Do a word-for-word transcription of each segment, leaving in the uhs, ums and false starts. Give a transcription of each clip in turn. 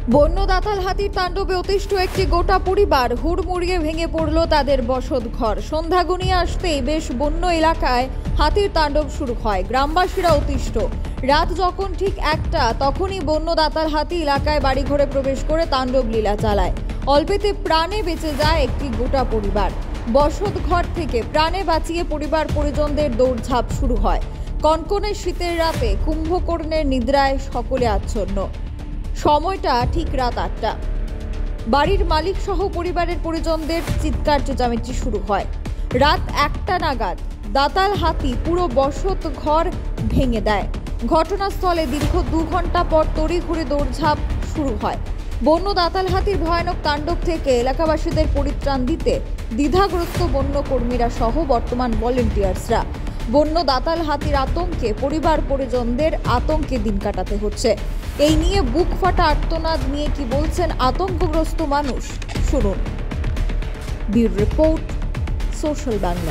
বন্য দাতাল হাতির তাণ্ডবে অতিষ্ঠ একটি গোটা পরিবার হুড়মুড়িয়ে ভেঙে পড়ল তাদের বসতঘর। সন্ধ্যা গুনিয়ে আসতেই বেশ বন্য এলাকায় হাতির তাণ্ডব শুরু হয়। গ্রামবাসীরা অতিষ্ঠ। রাত যখন ঠিক একটা, তখনই বন্য দাতাল হাতি এলাকায় বাড়িঘরে প্রবেশ করে তাণ্ডব লীলা চালায়। অল্পেতে প্রাণে বেঁচে যায় একটি গোটা পরিবার। বসতঘর থেকে প্রাণে বাঁচিয়ে পরিবার পরিজনদের দৌড়ঝাঁপ শুরু হয়। কনকনে শীতের রাতে কুম্ভকর্ণের নিদ্রায় সকলে আচ্ছন্ন। সময়টা ঠিক রাত আটটা। বাড়ির মালিক সহ পরিবারের পরিজনদের চিৎকার চেঁচামেচি শুরু হয়। রাত একটা নাগাদ দাতাল হাতি পুরো বসত ঘর ভেঙে দেয়। ঘটনাস্থলে দীর্ঘ দু ঘন্টা পর তড়িঘড়ি দৌড়ঝাঁপ শুরু হয়। বন্য দাতাল হাতির ভয়ানক তাণ্ডব থেকে এলাকাবাসীদের পরিত্রাণ দিতে দ্বিধাগ্রস্ত বন্য কর্মীরা সহ বর্তমান ভলেন্টিয়ার্সরা। বন্য দাতাল হাতির আতঙ্কে পরিবার পরিজনদের আতঙ্কে দিন কাটাতে হচ্ছে। এই নিয়ে বুক ফাটা আর্তনাদ নিয়ে কি বলছেন আতঙ্কগ্রস্ত মানুষ, শুনুন। Bureau report, social Bangla.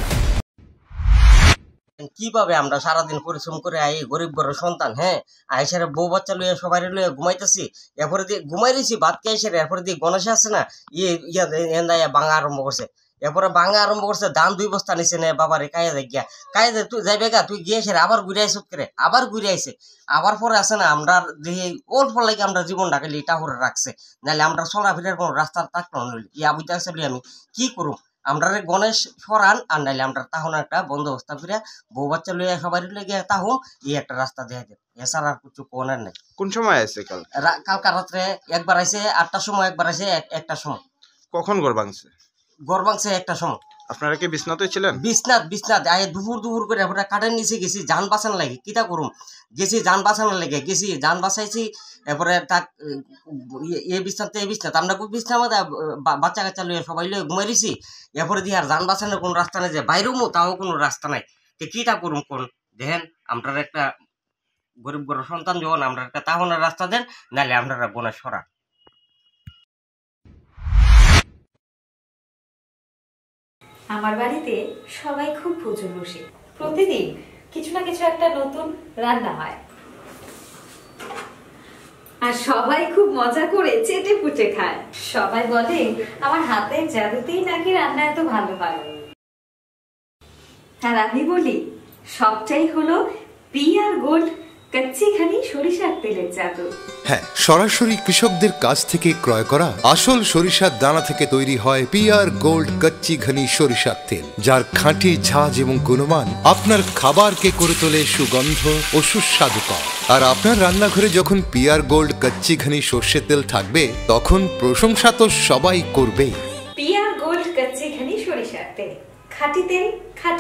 কিভাবে আমরা সারাদিন পরিশ্রম করে আই গরিব ঘর সন্তান, হ্যাঁ আইসারে বউ বাচ্চা লইয়া সবাই লইয়া ঘুমাইতেছি, এরপরে দিয়ে ঘুমাই রয়েছি ভাত খেয়ে এসে, এরপরে দিয়ে গণেশ আসছে না ইয়ে ইয়া ভাঙা আরম্ভ করছে। এরপরে ভাঙা আরম্ভ করছে, ধান দুই বস্তা নিছে না বাবারে কায়া দেখ গিয়া কায়া দে তুই যাইবে গা, তুই গিয়ে এসে আবার ঘুরে আইস করে আবার ঘুরে আইসে। আবার পরে আছে না আমরা দেখি অল্প লাগে আমরা জীবনটাকে লিটা করে রাখছে, নাহলে আমরা চলাফেরার কোনো রাস্তা থাকলো না। ইয়া বুঝতে আসলে আমি কি করুম, আমরা গণেশ সরান আর নাইলে আমরা তাহন একটা বন্দোবস্ত করে বউ বাচ্চা লইয়া সবাই লইয়া তাহম এই একটা রাস্তা দেয়া দেন, এছাড়া আর কিছু কোনার নাই। কোন সময় আছে কাল? কালকা রাত্রে একবার আইসে আটটার সময়, একবার আইসে একটা সময়। কখন ঘর ভাঙছে? ঘর ভাঙছে একটা সময়। আপনারা কি বিছনাতে ছিলেন? বিছনাথ বিছনাথ আয় দুপুর দুপুর করে আমরা কাঠের নিচে গেছি যান বাঁচানোর লাগে, কিতা করুম গেছি যান বাঁচানোর লাগে গেছি যান বাঁচাইছি। এরপরে তাক এ বিছনাতে এ বিছনাথ আমরা বিছনার মধ্যে বাচ্চা কাচ্চা লইয়া সবাই লইয়া ঘুমাই দিছি। এরপরে দিয়ে আর যান বাঁচানোর কোনো রাস্তা নাই, যে বাইরেও তাও কোনো রাস্তা নাই। তো কিতা করুম কোন দেখেন, আমরা একটা গরিব গরিব সন্তান যখন আমরা একটা তাহনের রাস্তা দেন, নাহলে আমরা বোনা সরা। আমার বাড়িতে সবাই খুব প্রচুর বসে, প্রতিদিন কিছু না কিছু একটা নতুন রান্না হয়, আর সবাই খুব মজা করে চেটে পুটে খায়। সবাই বলে আমার হাতের জাদুতেই নাকি রান্না এত ভালো হয়। আর আমি বলি সবটাই হলো পিআর গোল্ড কচ্চিঘানি সরিষার তেলের জাদু। হ্যাঁ, সরাসরি কৃষকদের কাছ থেকে ক্রয় করা আসল সরিষার দানা থেকে তৈরি হয় পিআর গোল্ড কচ্চিঘানি সরিষার তেল, যার খাঁটি ঝাঁজ এবং গুণমান আপনার খাবারকে করে তোলে সুগন্ধ ও সুস্বাদুকর। আর আপনার রান্নাঘরে যখন পিআর গোল্ড কচ্চিঘানি সর্ষের তেল থাকবে, তখন প্রশংসা তো সবাই করবে। পিআর গোল্ড কচ্চিঘানি সরিষার তেল, খাঁটি তেল, খাঁটি